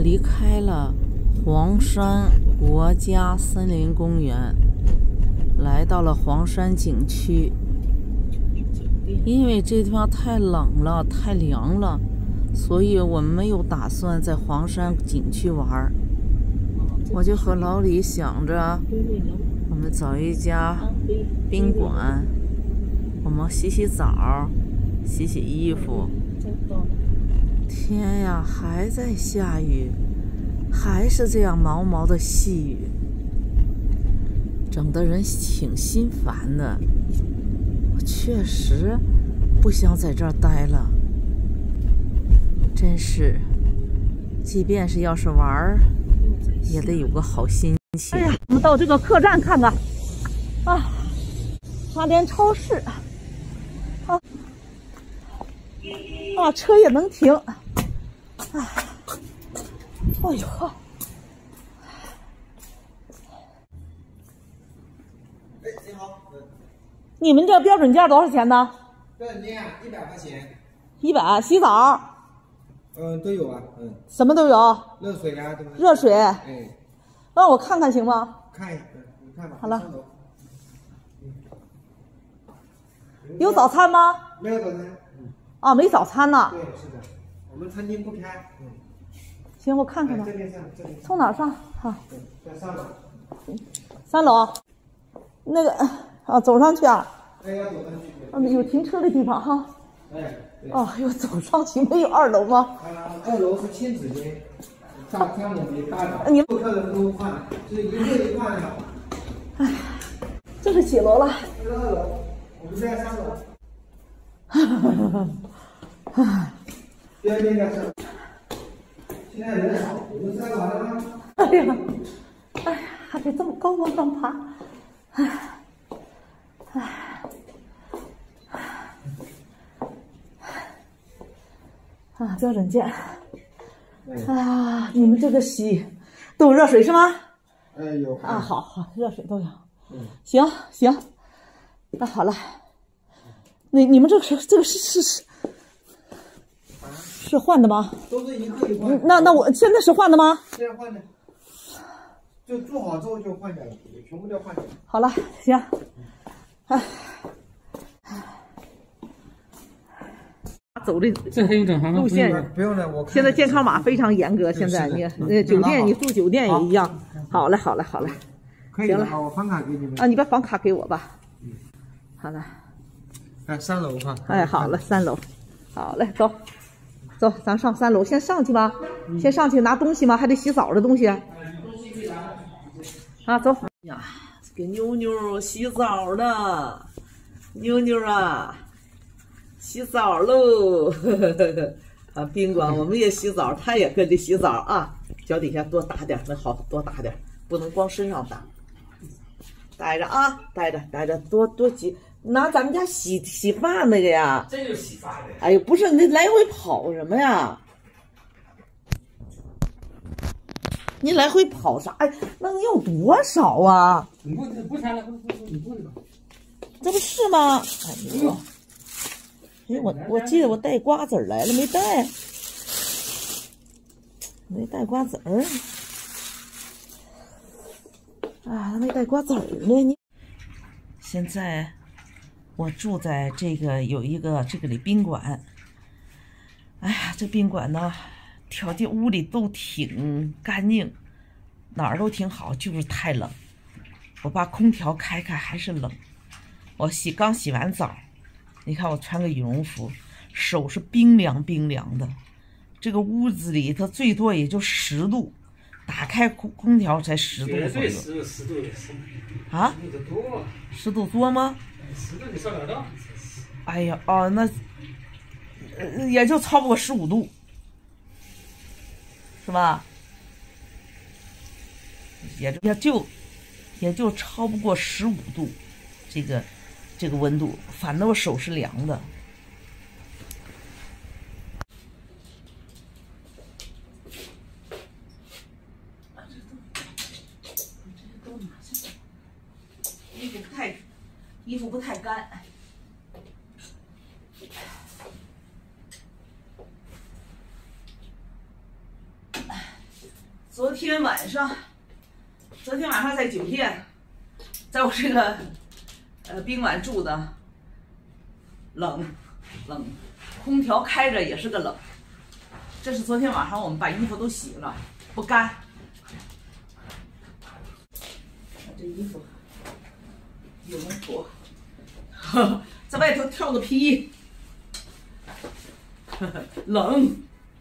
离开了黄山国家森林公园，来到了黄山景区。因为这地方太冷了，太凉了，所以我们没有打算在黄山景区玩。我就和老李想着，我们找一家宾馆，我们洗洗澡，洗洗衣服。天呀，还在下雨，还是这样毛毛的细雨，整得人挺心烦的。我确实不想在这儿待了，真是，即便是要是玩儿，也得有个好心情。哎呀，我们到这个客栈看看啊，花莲超市啊，车也能停。哎，哎呦呵！ 哎，你好， 你们这标准价多少钱呢？ 标准价100块钱。 100，洗澡？ 都有啊， 什么都有。 热水啊，对吧？ 热水。 哎， 让我看看行吗？ 看一下，你看吧。 好了。有早餐吗？ 没有早餐。 啊，没早餐呢。 对，是的，我们餐厅不开。 行，我看看吧。 这边上，这边。 从哪儿上？好。 在3楼。 3楼。那个走上去啊。 哎，要走上去。 有停车的地方哈。 哎。 要走上去，没有2楼吗 ？2楼是亲子间，3楼没大的。你客人都换，就是一个一换的。 哎，这是几楼了？ 这是2楼，我们在3楼。边边的是，现在人少，我们3楼完了吗？ 哎呀，还得这么高往上爬，标准件。你们这个洗都有热水是吗？ 有。 好，热水都有。行，那好了。你们这个是换的吗？ 都是一个一换。 那我现在是换的吗？ 现在换的，就做好之后就换掉了，全部都换掉。 好了，行。走的路线不用了，我现在健康码非常严格。现在你酒店，你住酒店也一样。好嘞。 可以了，我房卡给你们。 你把房卡给我吧。好了。 3楼哈。 好了，3楼。好嘞，走，咱上3楼，先上去吧。先上去拿东西吗？还得洗澡的东西。走。呀，给妞妞洗澡呢，妞妞啊。洗澡喽！宾馆我们也洗澡，他也跟着洗澡啊。脚底下多打点，那好，多打点，不能光身上打。待着啊，待着，多挤。拿咱们家洗发那个呀。 这就是洗发的。 哎呦，不是，你来回跑什么呀？你来回跑啥？能用多少啊？ 你不穿了，你不吧？ 这不是吗？我记得我带瓜子来了，没带瓜子儿。没带瓜子儿呢。现在我住在这个有一个这个里宾馆。这宾馆呢，条件屋里都挺干净，哪儿都挺好，就是太冷。我把空调开还是冷。我刚洗完澡。你看我穿个羽绒服，手是冰凉的。这个屋子里它最多也就10度，打开空调才10度左右。 10度也是。 10度多？10度多吗 ？10度你上哪到？ 哎呀，那也就超不过15度，是吧？也就超不过15度，这个温度，反正我手是凉的。衣服不太干。 昨天晚上在酒店，在我这个宾馆住的，冷，空调开着也是个冷。这是昨天晚上我们把衣服都洗了，不干。这衣服羽绒服，在外头跳个皮，冷。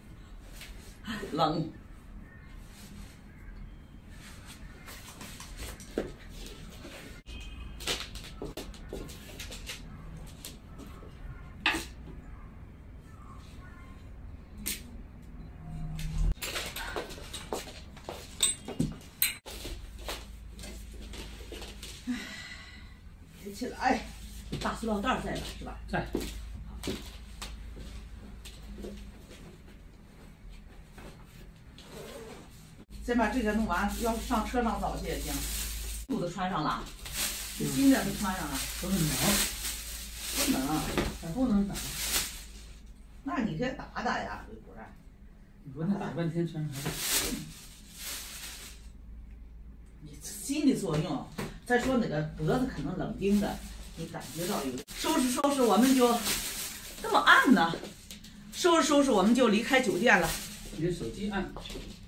别起来，大塑料袋在呢，是吧？ 在。 先把这个弄完，要上车上早去也行。裤子穿上了，新的都穿上了。 不是冷， 不能， 还不能打。 那你这打打呀，不然。 你不能打半天穿上。 你心理作用。再说那个脖子可能冷冰的，你感觉到有。收拾，我们就这么暗呢。收拾，我们就离开酒店了。 你的手机按。